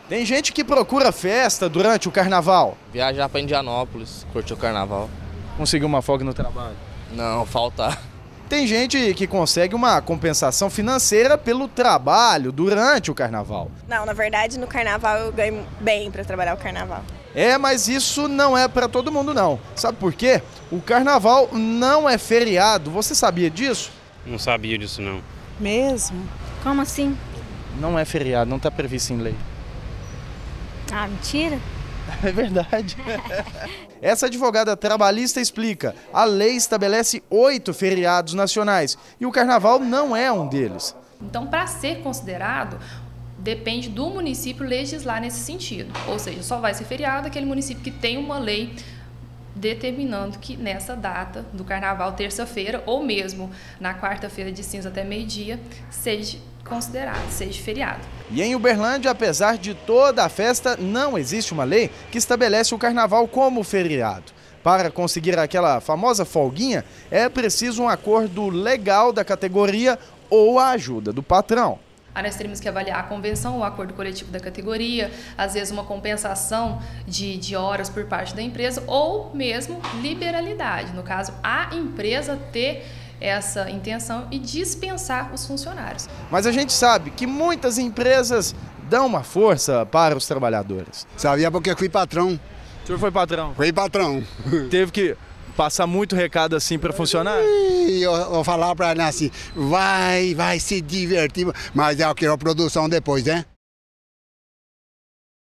Tem gente que procura festa durante o carnaval. Viajar para Indianópolis, curtir o carnaval. Conseguir uma folga no trabalho. Não, faltar. Tem gente que consegue uma compensação financeira pelo trabalho durante o carnaval. Não, na verdade, no carnaval eu ganho bem para trabalhar o carnaval. Mas isso não é para todo mundo não. Sabe por quê? O carnaval não é feriado. Você sabia disso? Não sabia disso não. Mesmo? Como assim? Não é feriado, não está previsto em lei. Ah, mentira? É verdade. Essa advogada trabalhista explica: a lei estabelece 8 feriados nacionais e o carnaval não é um deles. Então, para ser considerado, depende do município legislar nesse sentido. Ou seja, só vai ser feriado aquele município que tem uma lei determinando que nessa data do carnaval, terça-feira, ou mesmo na quarta-feira de cinza até meio-dia, seja considerado, seja feriado. E em Uberlândia, apesar de toda a festa, não existe uma lei que estabelece o carnaval como feriado. Para conseguir aquela famosa folguinha, é preciso um acordo legal da categoria ou a ajuda do patrão. Aí nós teríamos que avaliar a convenção, o acordo coletivo da categoria, às vezes uma compensação de horas por parte da empresa ou mesmo liberalidade, no caso, a empresa ter essa intenção e dispensar os funcionários. Mas a gente sabe que muitas empresas dão uma força para os trabalhadores. Sabia porque fui patrão. O senhor foi patrão? Fui patrão. Teve que passar muito recado assim para funcionário? E eu falar para ela assim, vai se divertir, mas é o que é a produção depois, né?